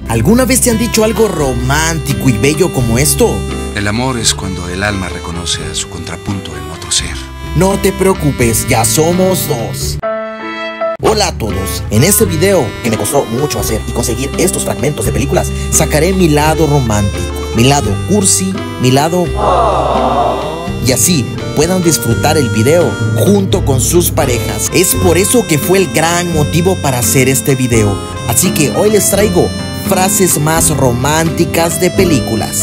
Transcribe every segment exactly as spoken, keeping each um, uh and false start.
¿Alguna vez te han dicho algo romántico y bello como esto? El amor es cuando el alma reconoce a su contrapunto en otro ser. No te preocupes, ya somos dos. Hola a todos, en este video, que me costó mucho hacer y conseguir estos fragmentos de películas, sacaré mi lado romántico, mi lado cursi, mi lado... y así puedan disfrutar el video junto con sus parejas. Es por eso que fue el gran motivo para hacer este video. Así que hoy les traigo frases más románticas de películas.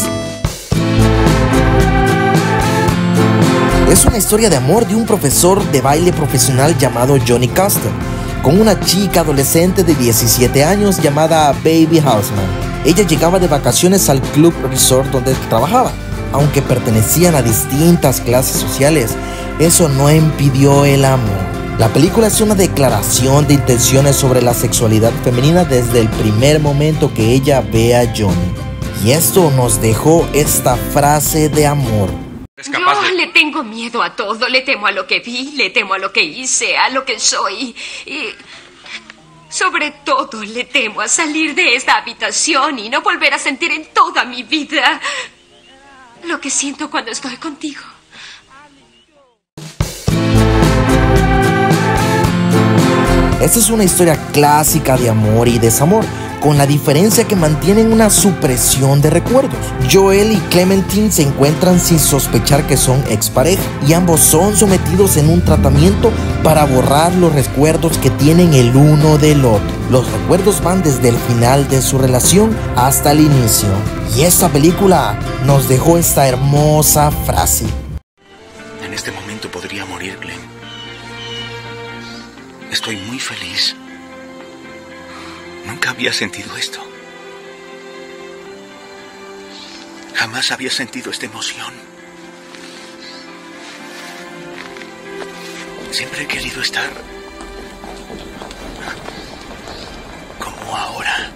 Es una historia de amor de un profesor de baile profesional llamado Johnny Custer, con una chica adolescente de diecisiete años llamada Baby Houseman. Ella llegaba de vacaciones al club resort donde trabajaba. Aunque pertenecían a distintas clases sociales, eso no impidió el amor. La película es una declaración de intenciones sobre la sexualidad femenina desde el primer momento que ella ve a Johnny. Y esto nos dejó esta frase de amor. Yo de... le tengo miedo a todo, le temo a lo que vi, le temo a lo que hice, a lo que soy. Y sobre todo le temo a salir de esta habitación y no volver a sentir en toda mi vida lo que siento cuando estoy contigo. Esta es una historia clásica de amor y desamor, con la diferencia que mantienen una supresión de recuerdos. Joel y Clementine se encuentran sin sospechar que son expareja, y ambos son sometidos en un tratamiento para borrar los recuerdos que tienen el uno del otro. Los recuerdos van desde el final de su relación hasta el inicio. Y esta película nos dejó esta hermosa frase. En este momento podría morir, Glenn. Estoy muy feliz. Nunca había sentido esto. Jamás había sentido esta emoción. Siempre he querido estar como ahora.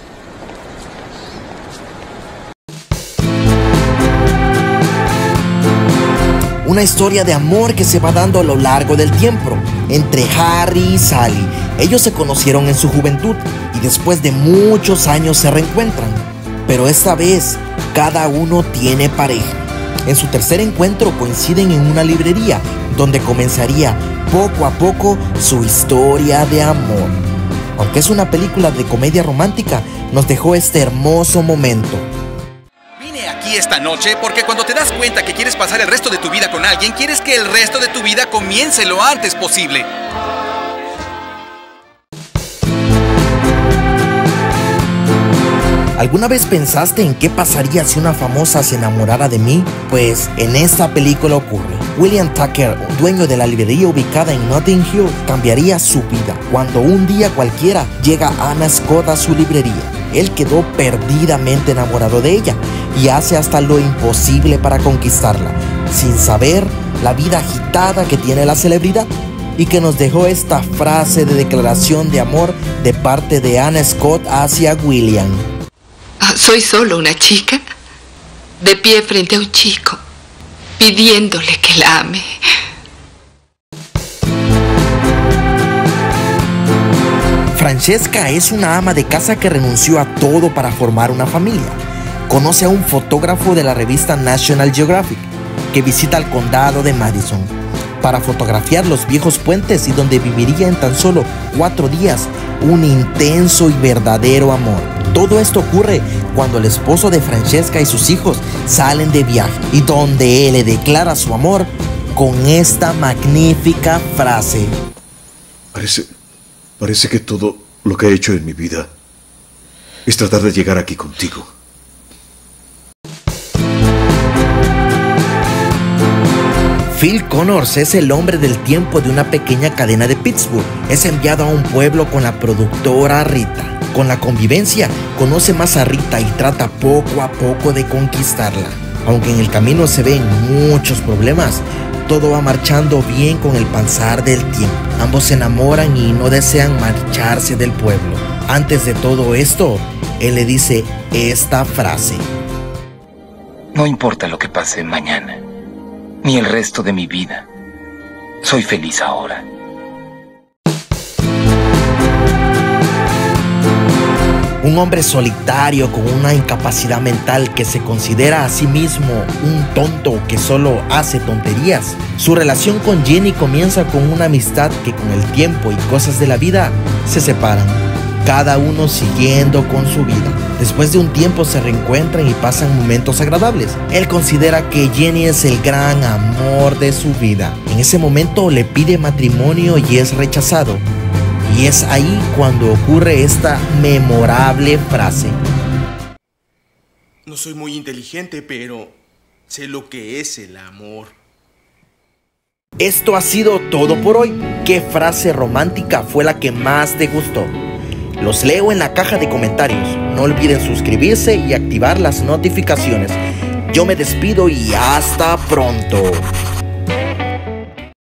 Una historia de amor que se va dando a lo largo del tiempo entre Harry y Sally. Ellos se conocieron en su juventud y después de muchos años se reencuentran, pero esta vez cada uno tiene pareja. En su tercer encuentro coinciden en una librería donde comenzaría poco a poco su historia de amor. Aunque es una película de comedia romántica, nos dejó este hermoso momento. Aquí esta noche porque cuando te das cuenta que quieres pasar el resto de tu vida con alguien, quieres que el resto de tu vida comience lo antes posible. ¿Alguna vez pensaste en qué pasaría si una famosa se enamorara de mí? Pues en esta película ocurre. William Tucker, dueño de la librería ubicada en Notting Hill, cambiaría su vida cuando un día cualquiera llega Anna Scott a su librería. Él quedó perdidamente enamorado de ella y hace hasta lo imposible para conquistarla, sin saber la vida agitada que tiene la celebridad, y que nos dejó esta frase de declaración de amor de parte de Anna Scott hacia William. Soy solo una chica, de pie frente a un chico, pidiéndole que la ame. Francesca es una ama de casa que renunció a todo para formar una familia. Conoce a un fotógrafo de la revista National Geographic que visita el condado de Madison para fotografiar los viejos puentes y donde viviría en tan solo cuatro días un intenso y verdadero amor. Todo esto ocurre cuando el esposo de Francesca y sus hijos salen de viaje y donde él le declara su amor con esta magnífica frase. Parece, parece que todo lo que he hecho en mi vida es tratar de llegar aquí contigo. Phil Connors es el hombre del tiempo de una pequeña cadena de Pittsburgh. Es enviado a un pueblo con la productora Rita. Con la convivencia, conoce más a Rita y trata poco a poco de conquistarla. Aunque en el camino se ven muchos problemas, todo va marchando bien con el pasar del tiempo. Ambos se enamoran y no desean marcharse del pueblo. Antes de todo esto, él le dice esta frase. No importa lo que pase mañana, ni el resto de mi vida. Soy feliz ahora. Un hombre solitario con una incapacidad mental que se considera a sí mismo un tonto que solo hace tonterías. Su relación con Jenny comienza con una amistad que con el tiempo y cosas de la vida se separan, cada uno siguiendo con su vida. Después de un tiempo se reencuentran y pasan momentos agradables. Él considera que Jenny es el gran amor de su vida. En ese momento le pide matrimonio y es rechazado. Y es ahí cuando ocurre esta memorable frase. No soy muy inteligente, pero sé lo que es el amor. Esto ha sido todo por hoy. ¿Qué frase romántica fue la que más te gustó? Los leo en la caja de comentarios. No olviden suscribirse y activar las notificaciones. Yo me despido y hasta pronto.